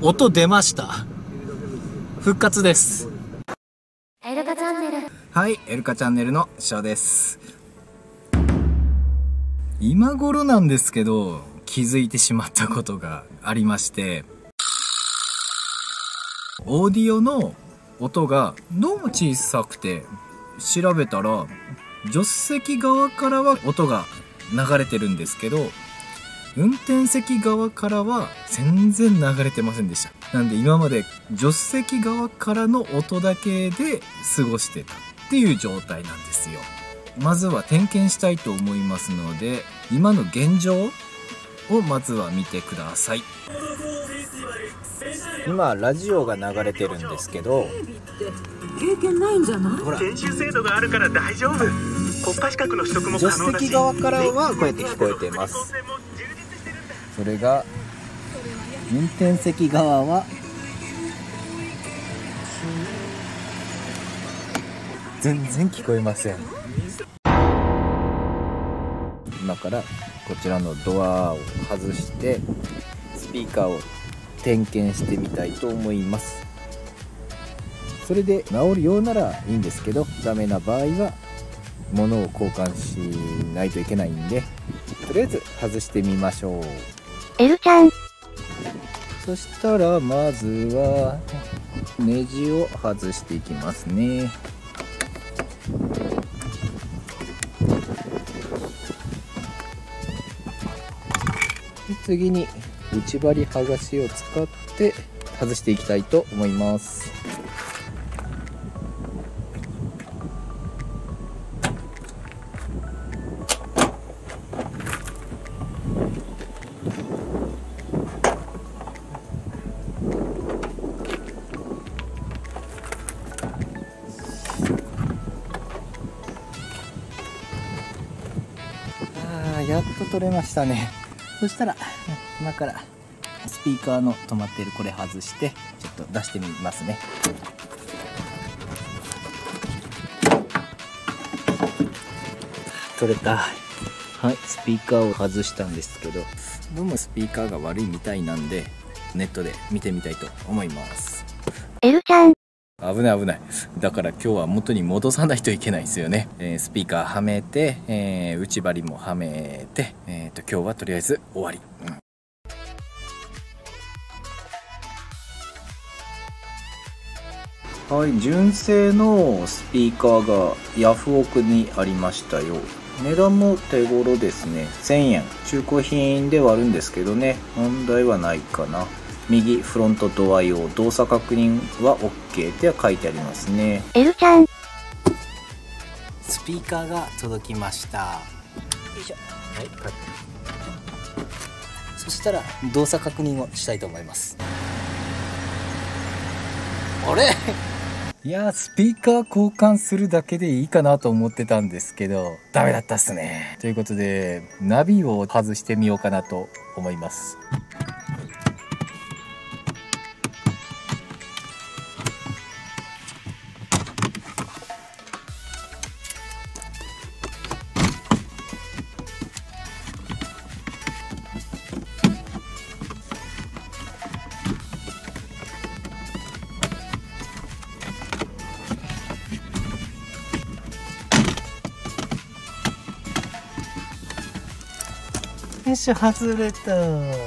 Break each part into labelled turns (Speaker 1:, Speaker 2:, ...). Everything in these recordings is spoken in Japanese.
Speaker 1: 音出ました。復活です。
Speaker 2: エルカチャンネル。
Speaker 3: はい、エルカチャンネルのショーです。今頃なんですけど、気づいてしまったことがありまして、オーディオの音がどうも小さくて、調べたら助手席側からは音が流れてるんですけど、運転席側からは全然流れてませんでした。なんで今まで助手席側からの音だけで過ごしてたっていう状態なんですよ。まずは点検したいと思いますので、今の現状をまずは見てください。今ラジオが流れてるんですけど、
Speaker 2: 経験ないんじゃない？
Speaker 3: ほら、
Speaker 4: 研修制度があるから大丈夫。国家資格の取得も可能だし、
Speaker 3: 助手席側からはこうやって聞こえています。それが運転席側は全然聞こえません。今からこちらのドアを外してスピーカーを点検してみたいと思います。それで治るようならいいんですけど、ダメな場合は物を交換しないといけないんで、とりあえず外してみましょう。
Speaker 2: エルちゃん。
Speaker 3: そしたらまずはネジを外していきますね。で、次に内張り剥がしを使って外していきたいと思います。やっと取れましたね。そしたら今からスピーカーの止まっているこれ外してちょっと出してみますね。取れた。はい、スピーカーを外したんですけど、どうもスピーカーが悪いみたいなんでネットで見てみたいと思います。
Speaker 2: エルちゃん。
Speaker 3: 危ない危ない。だから今日は元に戻さないといけないんですよね。スピーカーはめて、内張りもはめて、今日はとりあえず終わり。はい、純正のスピーカーがヤフオクにありましたよ。値段も手頃ですね。1000円。中古品ではあるんですけどね、問題はないかな。右フロントドア用動作確認は OK って書いてありますね。
Speaker 2: エルちゃん。
Speaker 1: スピーカーが届きました。よいしょ。はい、そしたら動作確認をしたいと思います。あれ
Speaker 3: いやー、スピーカー交換するだけでいいかなと思ってたんですけど、ダメだったっすね。ということでナビを外してみようかなと思います。よいしょ、外れた。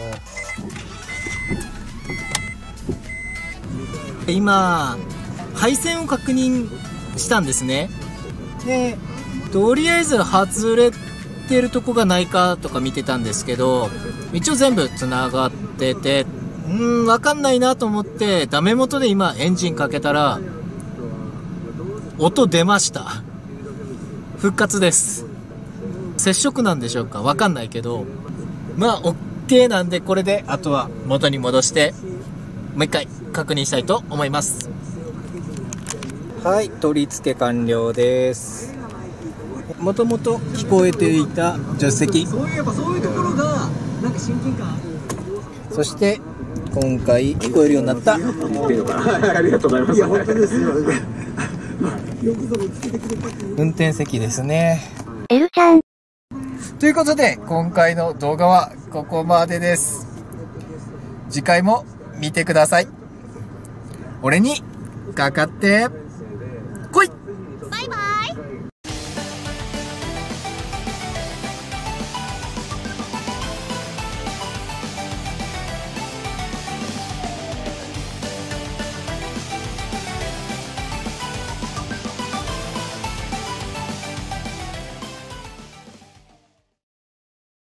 Speaker 1: 今配線を確認したんですね。で、とりあえず外れてるとこがないかとか見てたんですけど、一応全部つながってて、わかんないなと思ってダメ元で今エンジンかけたら音出ました。復活です。接触なんでしょうか、わかんないけど、まあ OK なんで、これであとは元に戻してもう一回確認したいと思います。
Speaker 3: はい、取り付け完了です。もともと聞こえていた助手席、
Speaker 1: そういえばそういうところがなんか親近感ある。
Speaker 3: そして今回聞こえるようになった
Speaker 4: ありがとうございます。いや本当ですよ。
Speaker 3: 運転席ですね。
Speaker 2: エルちゃん。
Speaker 3: ということで今回の動画はここまでです。次回も
Speaker 1: 見てください。俺にかかってこい。
Speaker 5: バイバイ。